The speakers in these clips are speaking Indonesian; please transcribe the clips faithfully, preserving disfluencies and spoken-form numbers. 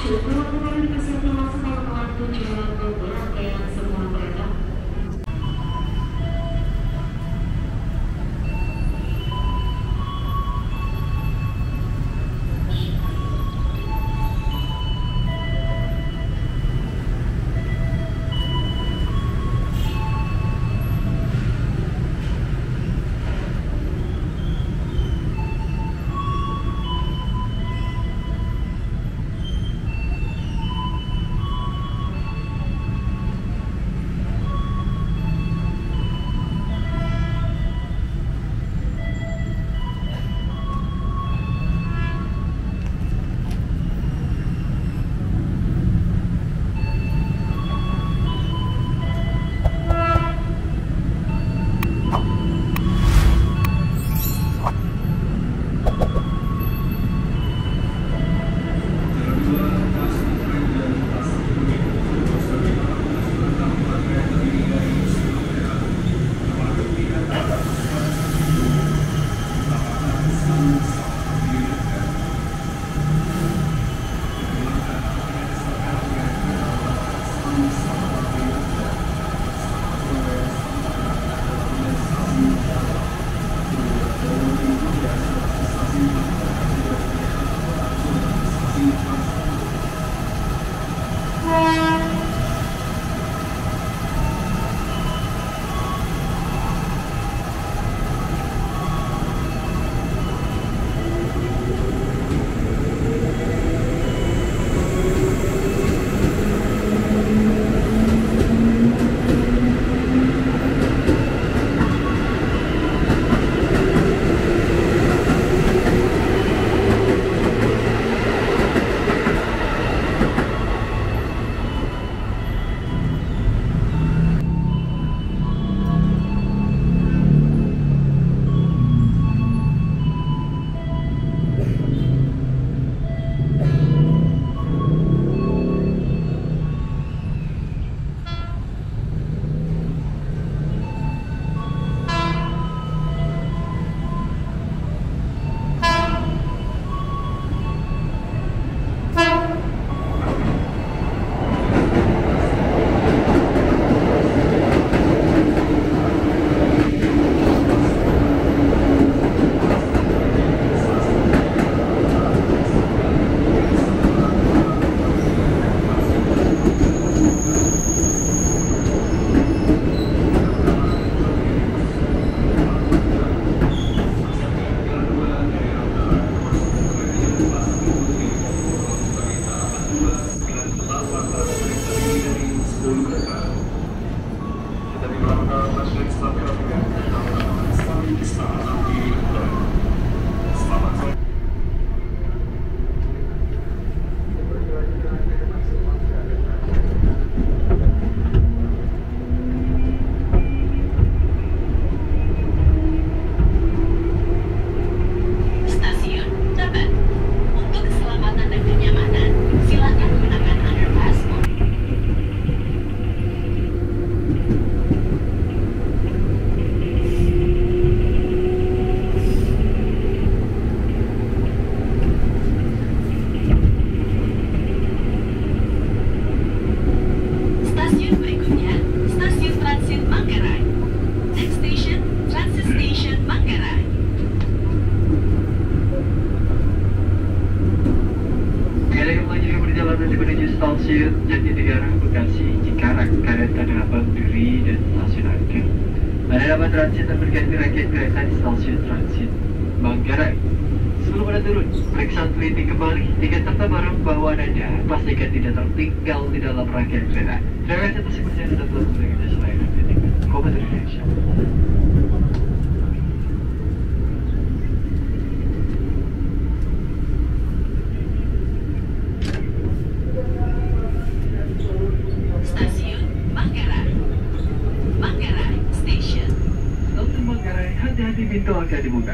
Stasiun Jatinegara, Bekasi, Cikarang, kereta dapat Duri dan stasiun Angke. Anda dapat transit dan berganti rangkaian kereta di stasiun transit Manggarai. Sebelum Anda turun, periksa teliti kembali tiket serta barang bawaan Anda. Pastikan tidak tertinggal di dalam rangkaian kereta. Terima kasih atas kepercayaan Anda telah memberikan jasa layanan titik Commuter Indonesia. Hati-hati, pintu akan dibuka.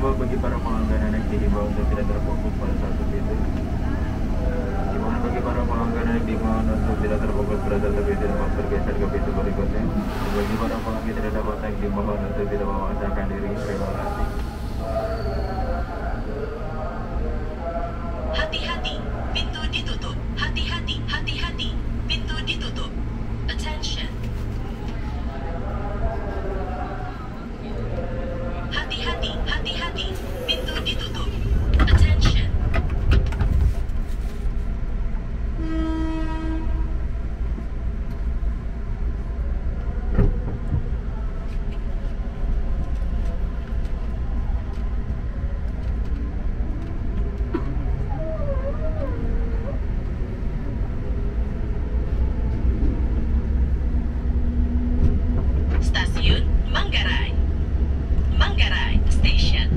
dihimbau bagi para pelanggan yang naik dihimbau untuk tidak terfokus pada satu titik. Dimohon bagi para pelanggan yang dimohon untuk tidak terfokus pada satu titik dan bergeser ke pintu berikutnya. Bagi para pelanggan tidak dapat naik dimohon untuk tidak memaksakan diri. Terima kasih. Hati-hati, pintu ditutup. Hati-hati, hati-hati, pintu ditutup. Attention. Hati-hati, hati-hati, pintu ditutup. Attention. Stasiun Manggarai. Manggarai Station.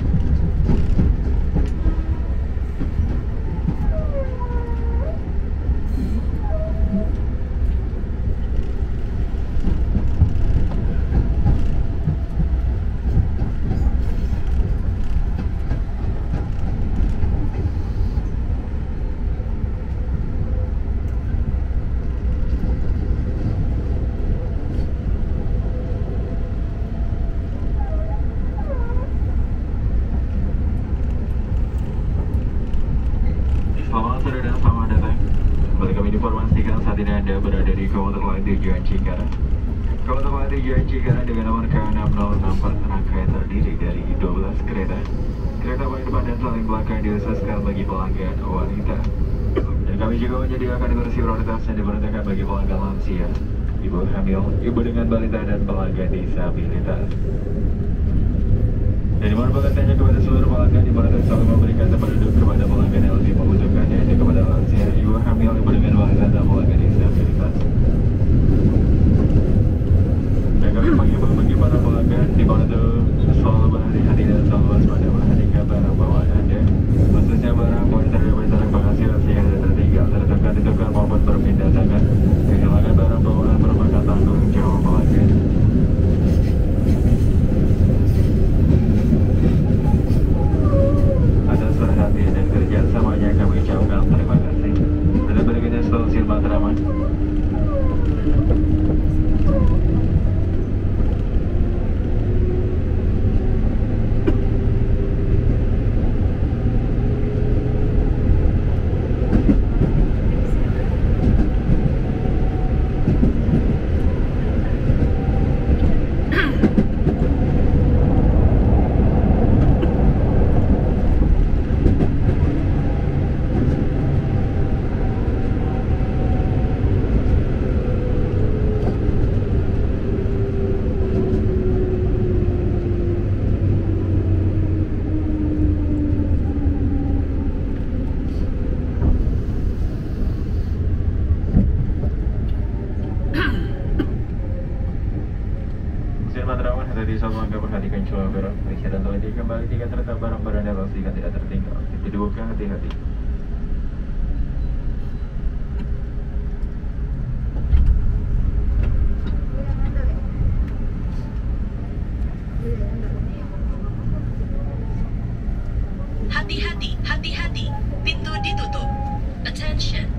Selamat sore dan selamat datang. Kembali kami informasikan saat ini Anda berada di komuter lain tujuan Cikarang. Komuter lain tujuan Cikarang dengan nomor K enam nol enam empat rangkaian terdiri dari dua belas kereta. Kereta paling depan dan paling belakang dihususkan bagi pelanggan wanita. Dan kami juga menyediakan kursi prioritas yang diperuntukkan bagi pelanggan lansia, ibu hamil, ibu dengan balita dan pelanggan disabilitas. Dan dimohon pengertiannya kepada seluruh pelanggan di mana selalu memberikan tempat duduk kepada pelanggan yang lebih membutuhkan, yaitu kepada lansia, ibu hamil, ibu dengan balita dan pelanggan disabilitas. Dan kami mengimbau bagi para pelanggan di mana itu selalu berhati-hati dan selalu waspada perhatikan barang bawaan Anda, khususnya barang pointer dari barang Bekasi yang ada tertinggal, tertukar, ditukar maupun berpindah tangan. Kehilangan barang bawaan merupakan tanggung jawab pelanggan. Atas perhatian dan kerjasamanya kami ucapkan terima kasih. Dan berikutnya stasiun Matraman. Matraman hati sama Anda perhatikan celah barang periksa dan teliti kembali tiga terletak barang-barang Anda pastikan tidak tertinggal. Pintu dibuka, hati-hati. Hati-hati, hati-hati, pintu ditutup. Attention.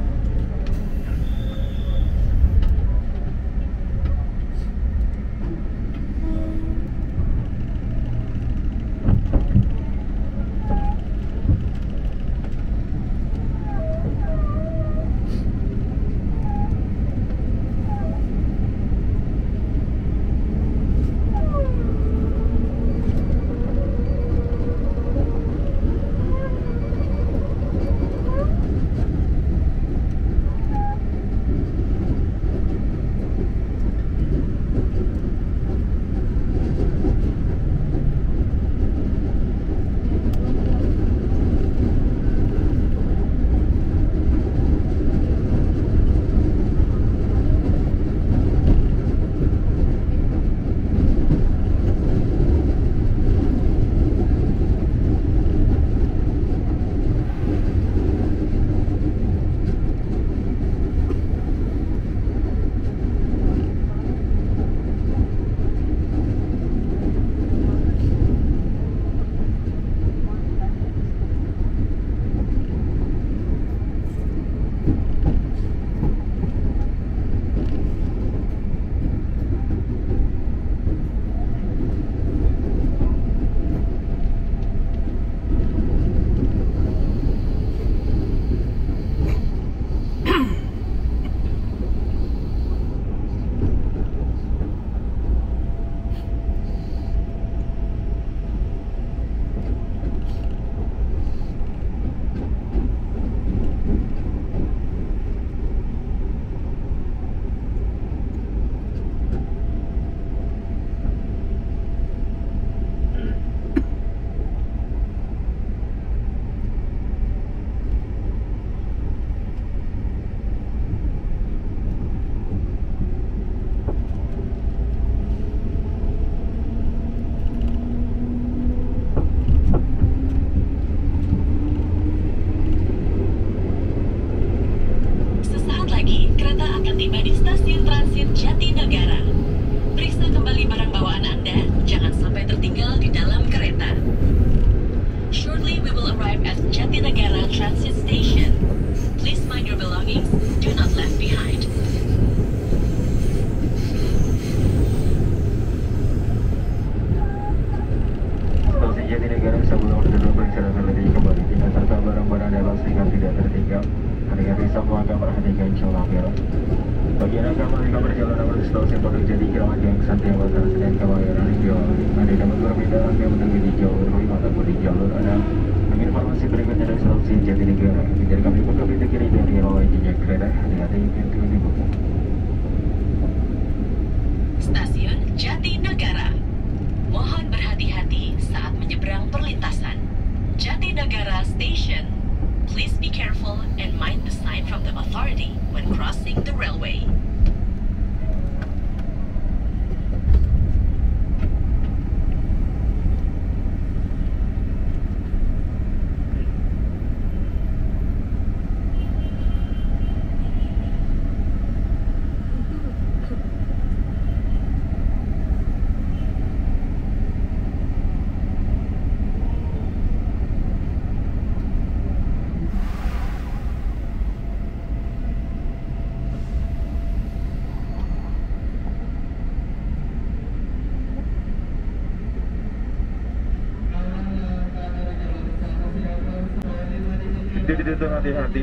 tertinggal. Hati-hati semua akan perhatikan jalan merah. Bagi anda mereka berjalan menuju stasiun Pondok Jati Kirawan yang Santiago Batas dan Kawayan Hijau, Anda dapat berbeda yang menuju di jalur lima ataupun di jalur enam. Informasi berikutnya dari stasiun Jatinegara. Jadi kami buka pintu kiri dari lawan jejak kereta. Hati-hati pintu dibuka. Stasiun Jatinegara. Mohon berhati-hati saat menyeberang perlintasan. Jatinegara Station. Please be careful and mind the sign from the authority when crossing the railway. Pintu ditutup, hati-hati.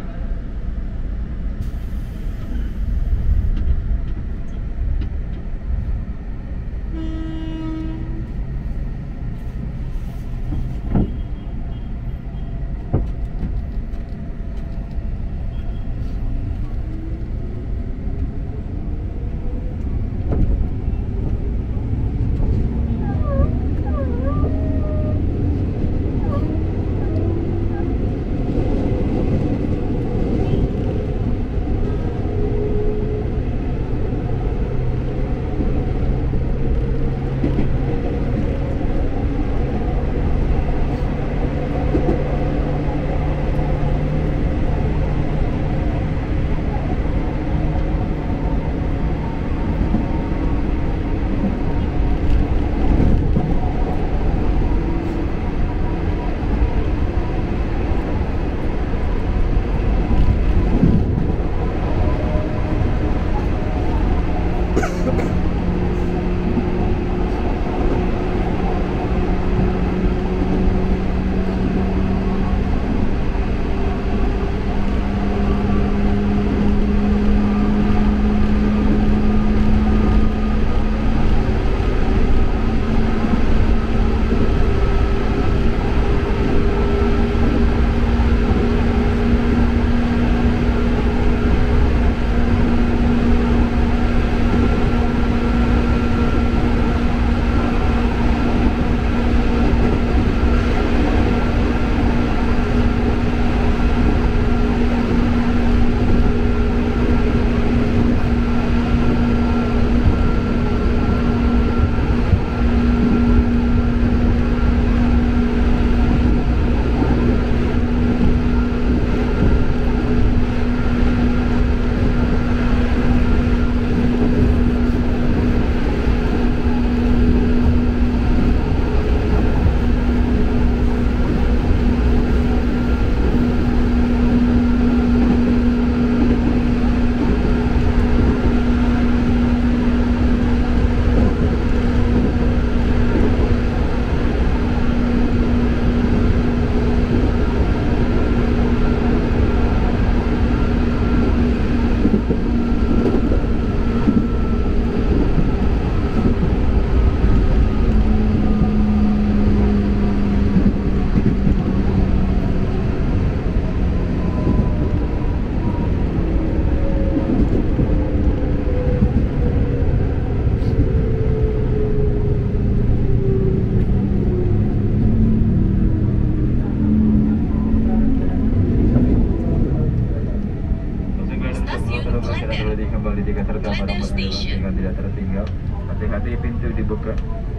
Tidak tertinggal. Hati-hati pintu dibuka.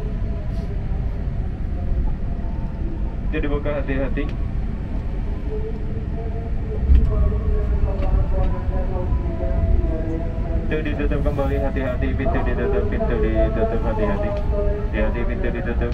Pintu dibuka, hati-hati. Pintu ditutup kembali, hati-hati. Pintu ditutup, pintu ditutup, hati-hati. Hati-hati, pintu ditutup.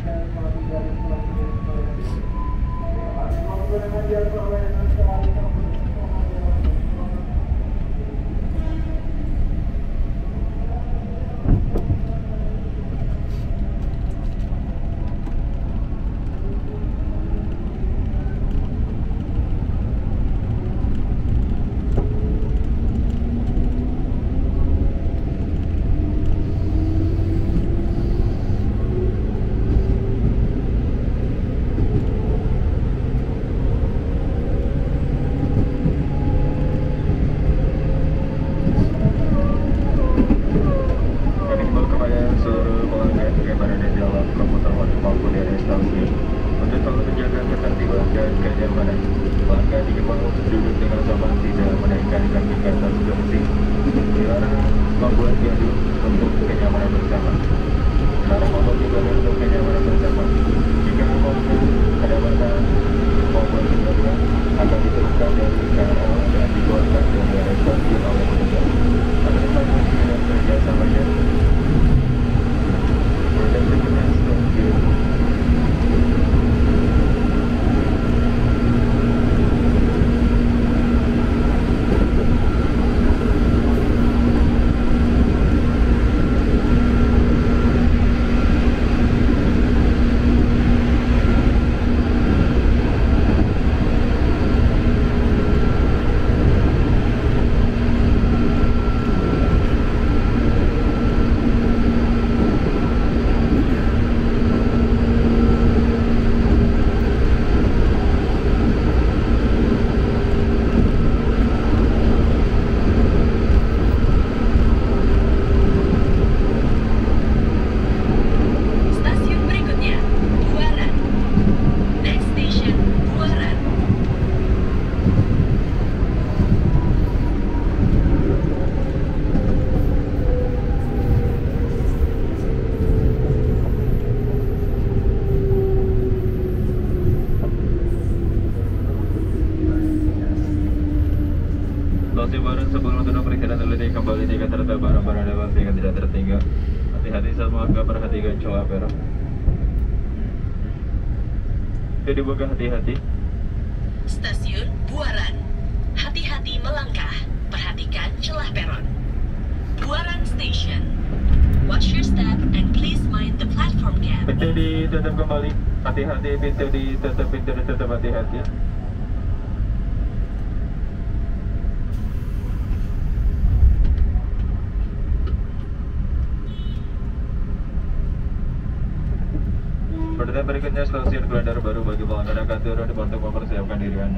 K R L dan dikeluarkan dari area stasiun oleh petugas. Ada informasi dan kerjasamanya. Produk berikutnya stasiun barang sebelum turun periksa teliti kembali tiga tertutup barang-barang dalam sehingga tidak tertinggal. Hati-hati saat menganggap perhatikan celah peron. Jadi buka hati-hati. Stasiun Buaran. Hati-hati melangkah. Perhatikan celah peron. Buaran Station. Watch your step and please mind the platform gap. Pintu ditutup kembali. Hati-hati, pintu ditutup, pintu ditutup, hati-hati. Pertanyaan berikutnya stasiun Klender baru bagi pelanggan akan turun untuk mempersiapkan diri Anda.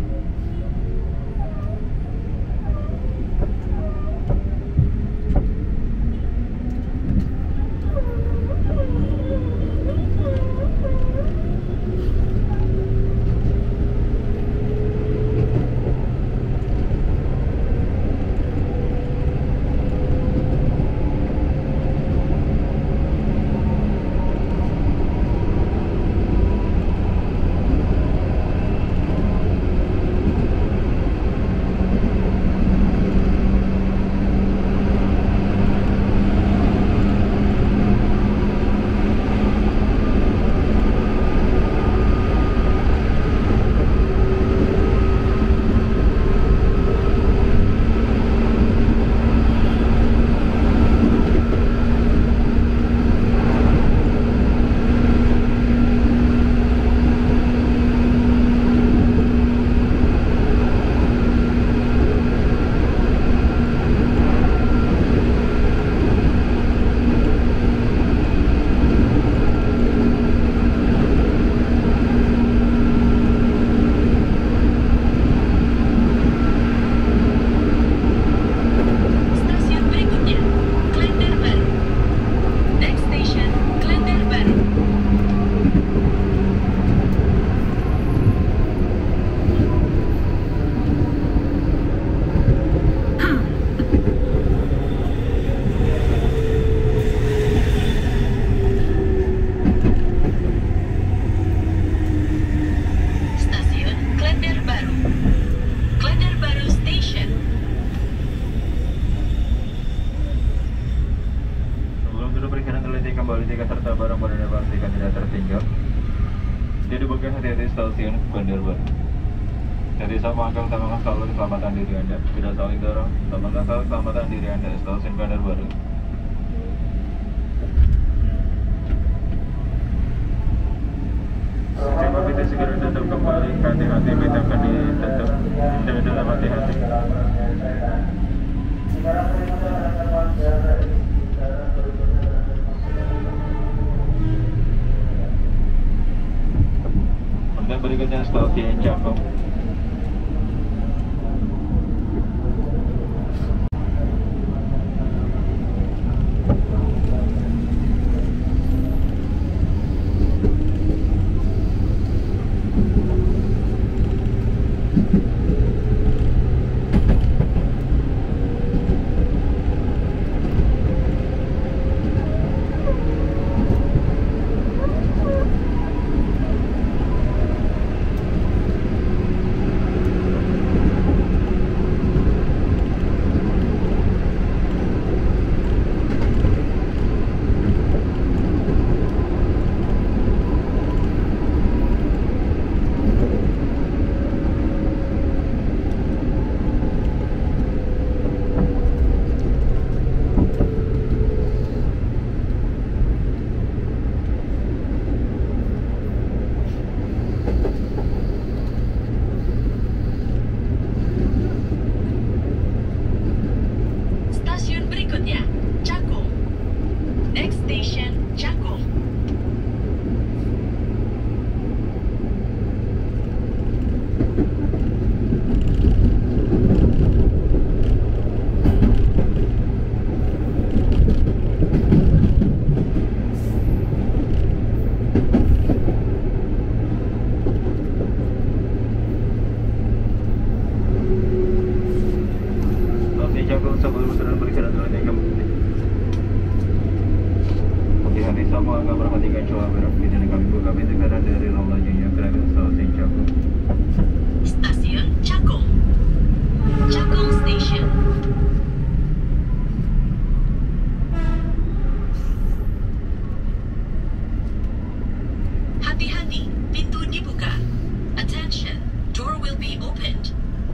Stasiun Klender baru. Jadi saat menganggap utamakan selalu keselamatan diri Anda. Tidak saling dorong, utamakan selalu keselamatan diri Anda. Stasiun Klender baru. Coba pintu segera tutup kembali. Hati-hati pintu akan ditutup. Pintu dalam hati-hati. Dan berikutnya stasiun Cawang. Cawang sebelum sedang beristirahat lagi kembali. Hati-hati sama agak perhatikan Cawang berat. Kita kami buka pintu kanan dari lalu lajunya kereta stasiun Cawang. Stasiun Cawang. Cawang Station. Hati-hati, pintu dibuka. Attention, door will be opened.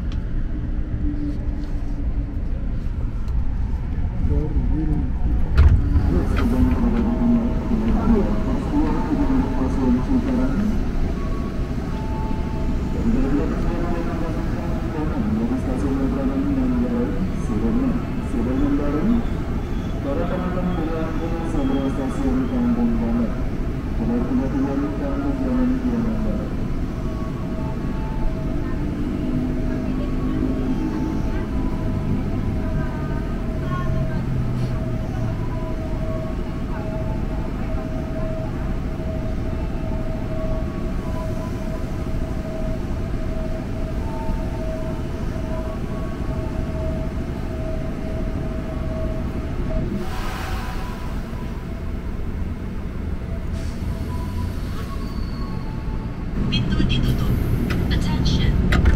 Pintu ditutup. Attention.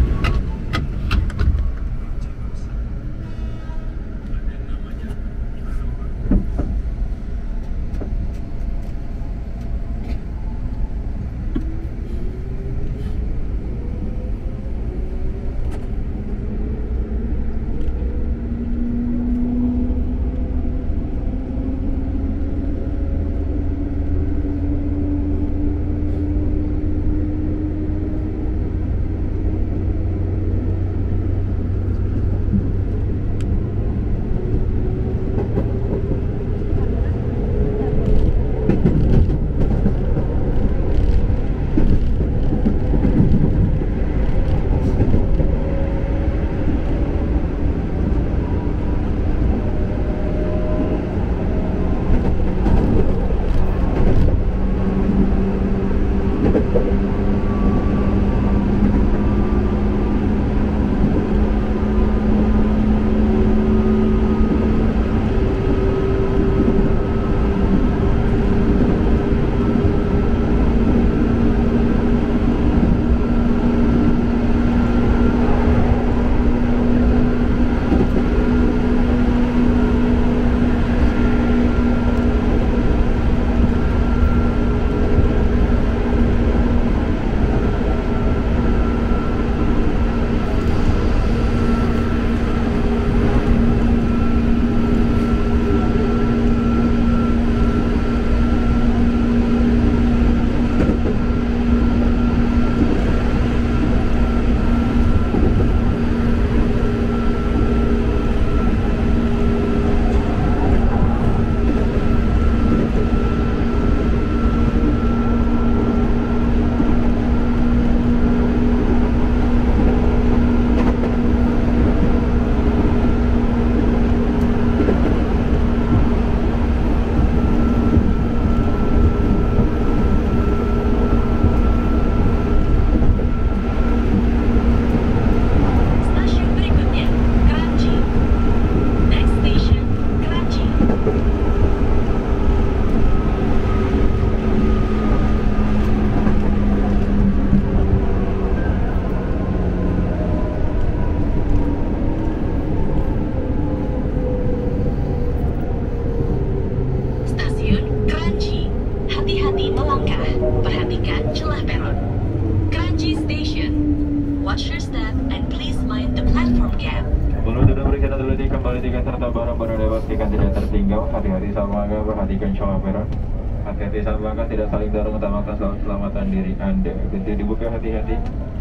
Hati-hati saat melangkah, perhatikan Cawang merah. Hati-hati saat melangkah, tidak saling dorong, utamakan keselamatan diri Anda. Pintu dibuka, hati-hati.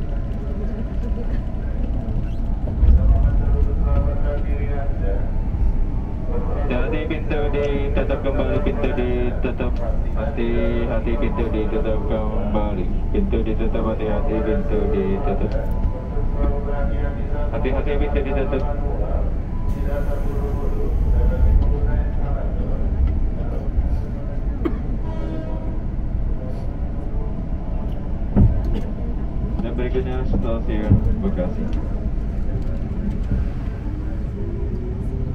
Hati-hati, pintu ditutup kembali, pintu ditutup. Hati-hati, pintu ditutup kembali. Pintu ditutup, hati-hati, pintu ditutup. Hati-hati, pintu ditutup. Berikutnya stasiun Bekasi.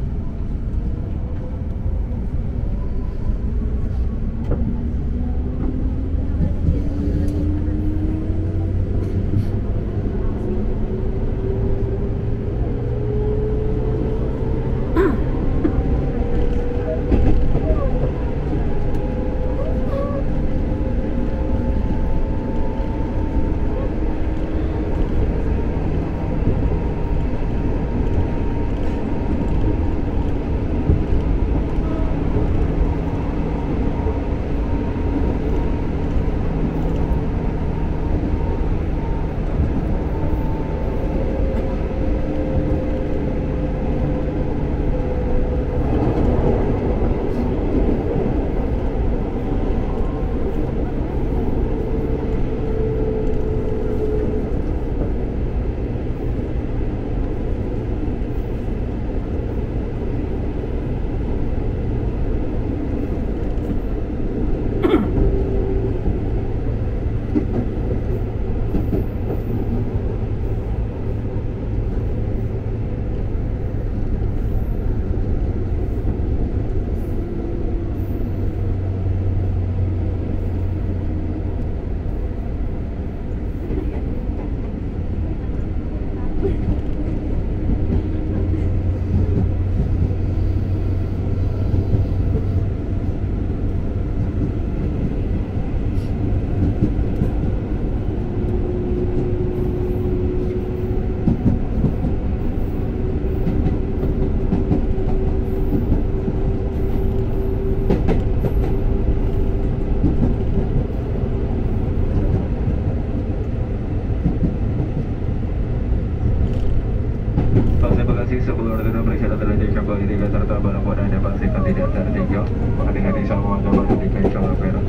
Stasiun Bekasi sebelum tutup periksa terjadi kembali tiga serta barang pada Anda pastikan tidak tertinggal. Hati-hati sama warga baru di Cawang Station.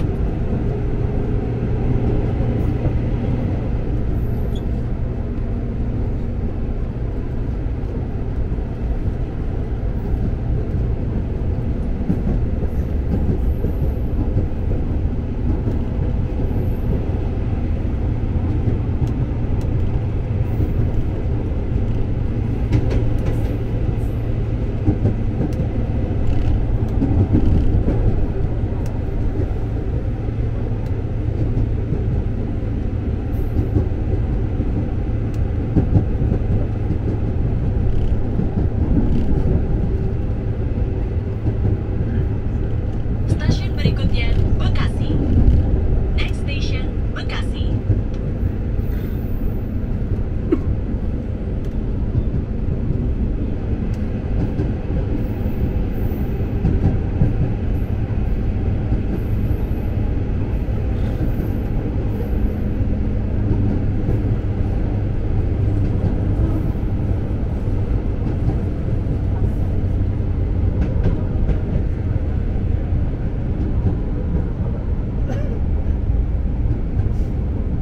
Stasiun berikutnya Bekasi. Next station Bekasi.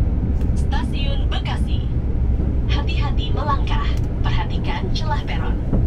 Stasiun Bekasi. Hati-hati melangkah, perhatikan celah peron.